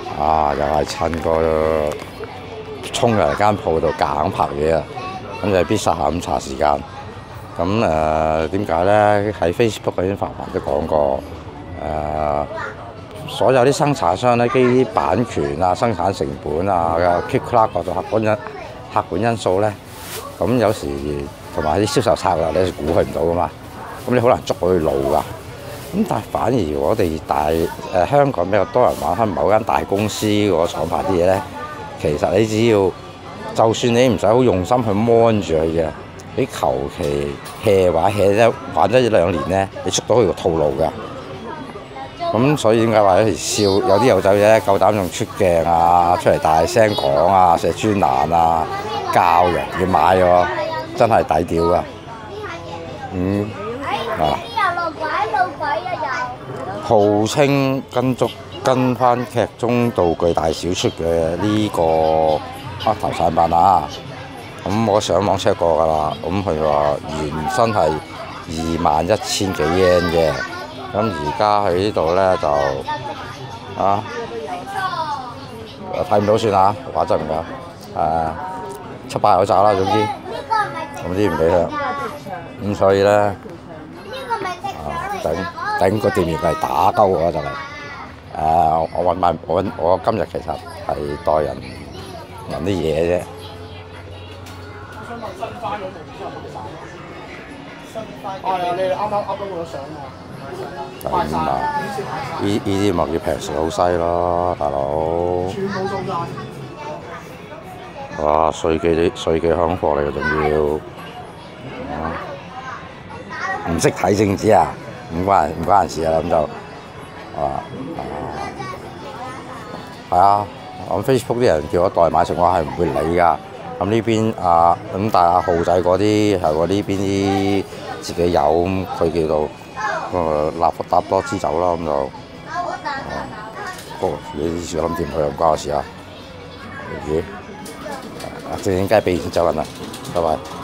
又係趁個衝入嚟間鋪度夾硬拍嘢啊！咁就必殺下午茶時間。咁點解咧？喺 Facebook 嗰啲泛民都講過，所有啲生產商咧，基於版權啊、生產成本啊、click clack 嗰度客觀因素咧，咁有時同埋啲銷售策略你估佢唔到噶嘛，咁你好難捉到佢路㗎。咁但係反而我哋香港比較多人玩開某間大公司個廠牌啲嘢咧，其實你只要就算你唔使好用心去 mon 住佢嘅，你求其 hea 玩咗一兩年咧，你捉到佢個套路㗎。咁所以點解話有時笑有啲友仔咧夠膽用出鏡啊，出嚟大聲講啊，寫專欄啊，教人要買喎，真係抵屌㗎。號稱跟翻劇中道具大小出嘅呢個黑頭產品啊，咁我上網 check 過㗎啦，咁佢話原身係21,000幾yen嘅，咁而家喺呢度咧就睇唔到算啦，話真唔夠700口罩啦，總之唔俾佢，咁所以咧頂個店員係打鳩我就係我今日其實係代人問啲嘢啫。 你哋啱啱 up 到個相喎。 咁呢啲咪叫平時好西咯，大佬。 全部做晒。 哇！稅記香貨嚟嘅，仲要唔識睇政治啊？唔關人事啊，咁就係啊！我 Facebook 啲人叫我代買食，我係唔會理㗎。咁呢邊咁但係阿浩仔嗰啲係我呢邊啲自己有，咁佢叫到搭多支走啦，咁就你小心掂佢又唔關我事啊！正雞俾錢走人啦，拜拜。